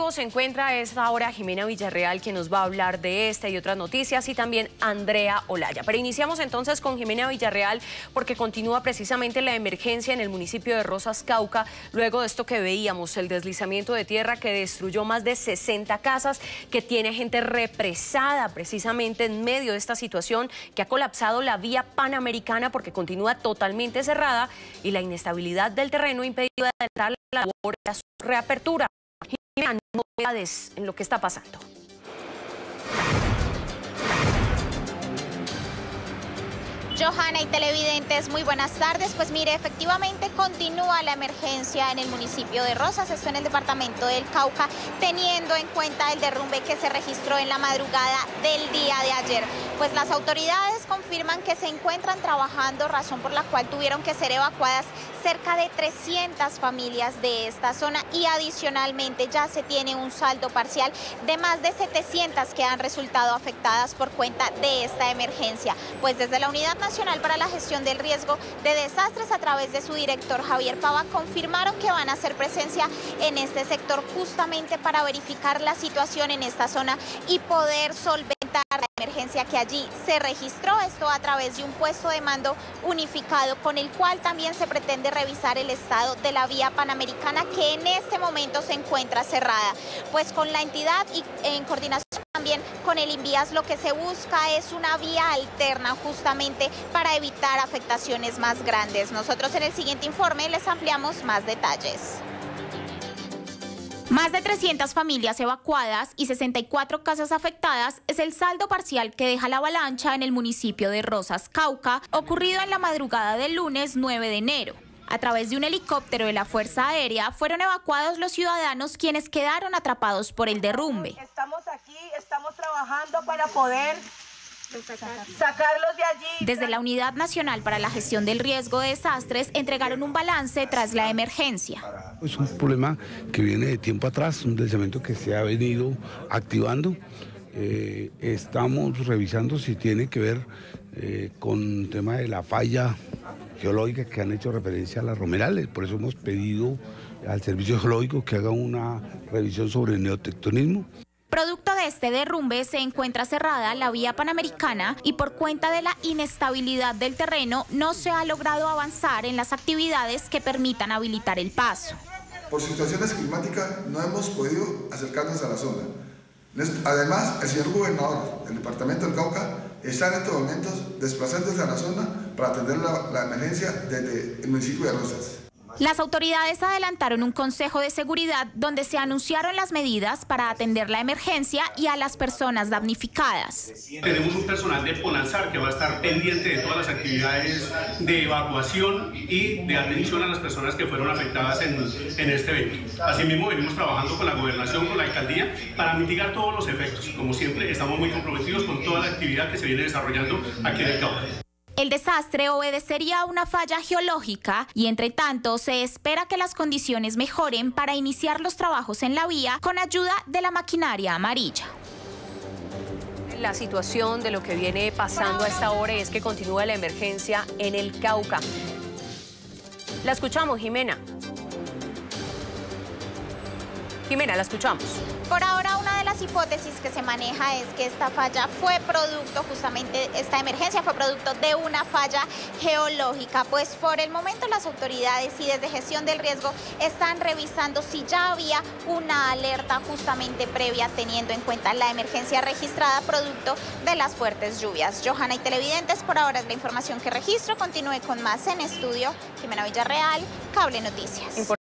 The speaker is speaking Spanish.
conmigo se encuentra a esta hora Jimena Villarreal, quien nos va a hablar de esta y otras noticias, y también Andrea Olaya. Pero iniciamos entonces con Jimena Villarreal porque continúa precisamente la emergencia en el municipio de Rosas, Cauca, luego de esto que veíamos, el deslizamiento de tierra que destruyó más de 60 casas, que tiene gente represada precisamente en medio de esta situación, que ha colapsado la vía panamericana porque continúa totalmente cerrada y la inestabilidad del terreno ha impedido adelantar la labor de su reapertura. Jimena, novedades en lo que está pasando. Johanna y televidentes, muy buenas tardes. Pues mire, efectivamente continúa la emergencia en el municipio de Rosas, esto en el departamento del Cauca, teniendo en cuenta el derrumbe que se registró en la madrugada del día de ayer. Pues las autoridades confirman que se encuentran trabajando, razón por la cual tuvieron que ser evacuadas cerca de 300 familias de esta zona, y adicionalmente ya se tiene un saldo parcial de más de 700 que han resultado afectadas por cuenta de esta emergencia. Pues desde la Unidad Nacional para la Gestión del Riesgo de Desastres, a través de su director Javier Pava, confirmaron que van a hacer presencia en este sector justamente para verificar la situación en esta zona y poder solventar la emergencia que allí se registró, esto a través de un puesto de mando unificado, con el cual también se pretende revisar el estado de la vía panamericana, que en este momento se encuentra cerrada. Pues con la entidad y en coordinación también con el INVIAS, lo que se busca es una vía alterna justamente para evitar afectaciones más grandes. Nosotros en el siguiente informe les ampliamos más detalles. Más de 300 familias evacuadas y 64 casas afectadas es el saldo parcial que deja la avalancha en el municipio de Rosas, Cauca, ocurrido en la madrugada del lunes 9 de enero. A través de un helicóptero de la Fuerza Aérea fueron evacuados los ciudadanos quienes quedaron atrapados por el derrumbe. Estamos aquí, estamos trabajando para poder sacarlos de allí. Desde la Unidad Nacional para la Gestión del Riesgo de Desastres entregaron un balance tras la emergencia. Es un problema que viene de tiempo atrás, un deslizamiento que se ha venido activando. Estamos revisando si tiene que ver con el tema de la falla geológica que han hecho referencia a las romerales. Por eso hemos pedido al Servicio Geológico que haga una revisión sobre el neotectonismo. Producto de este derrumbe se encuentra cerrada la vía panamericana y por cuenta de la inestabilidad del terreno no se ha logrado avanzar en las actividades que permitan habilitar el paso. Por situaciones climáticas no hemos podido acercarnos a la zona. Además, el señor gobernador del departamento del Cauca está en estos momentos desplazándose a la zona para atender la emergencia desde el municipio de Rosas. Las autoridades adelantaron un consejo de seguridad donde se anunciaron las medidas para atender la emergencia y a las personas damnificadas. Tenemos un personal de Ponalzar que va a estar pendiente de todas las actividades de evacuación y de atención a las personas que fueron afectadas en este evento. Asimismo, venimos trabajando con la gobernación, con la alcaldía, para mitigar todos los efectos. Como siempre, estamos muy comprometidos con toda la actividad que se viene desarrollando aquí en el Cauca. El desastre obedecería a una falla geológica y entre tanto se espera que las condiciones mejoren para iniciar los trabajos en la vía con ayuda de la maquinaria amarilla. La situación de lo que viene pasando a esta hora es que continúa la emergencia en el Cauca. La escuchamos, Jimena. Jimena, la escuchamos. Por ahora, una de las hipótesis que se maneja es que esta falla fue producto, justamente esta emergencia fue producto de una falla geológica. Pues por el momento las autoridades y desde Gestión del Riesgo están revisando si ya había una alerta justamente previa, teniendo en cuenta la emergencia registrada producto de las fuertes lluvias. Johanna y televidentes, por ahora es la información que registro. Continúe con más en estudio. Jimena Villarreal, Cable Noticias.